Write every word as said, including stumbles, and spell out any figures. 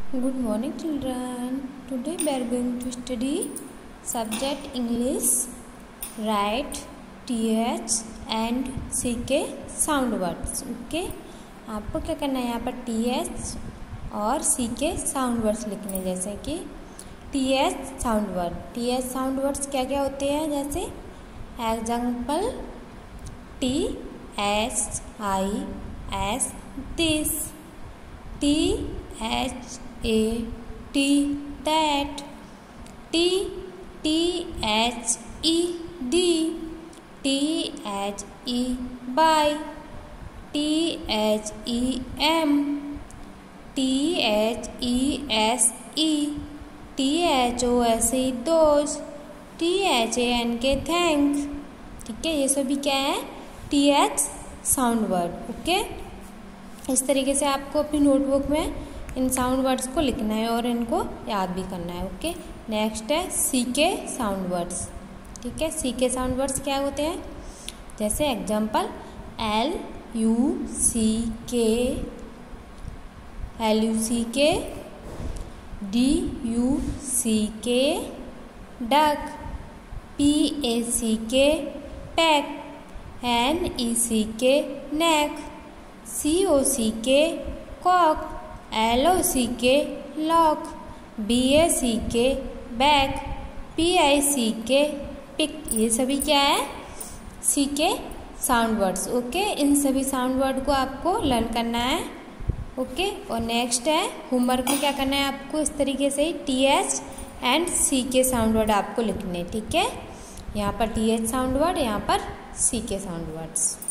Good morning, children. Today we are going to study subject English. Write th and ck sound words. Okay. आपको क्या करना है, यहाँ पर th और ck साउंड वर्ड्स लिखने, जैसे कि th sound word th sound words क्या क्या होते हैं, जैसे example T H I S this, T H A T that, T T H E D, T H E by, T H E M, T H E S E, T H O S E those, T H A N K thank. ठीक है, ये सभी क्या है, T H sound word. Okay, इस तरीके से आपको अपनी नोटबुक में इन साउंड वर्ड्स को लिखना है और इनको याद भी करना है। ओके, नेक्स्ट है सी के साउंड वर्ड्स। ठीक है, सी के साउंड वर्ड्स क्या होते हैं, जैसे एग्जाम्पल एल यू सी के, एल यू सी के, D you see K duck, P A सी के पैक, एन ई सी के नेक, सी ओ सी के कॉक, एल ओ सी के लॉक, बी ए सी के बैक, पी आई सी के पिक। ये सभी क्या है, सी के साउंड वर्ड्स। ओके, इन सभी साउंड वर्ड को आपको लर्न करना है। ओके, और नेक्स्ट है होमवर्क में क्या करना है आपको, इस तरीके से टी एच एंड सी के साउंड वर्ड आपको लिखने। ठीक है, यहाँ पर टी एच साउंड वर्ड, यहाँ पर सी के साउंड वर्ड्स।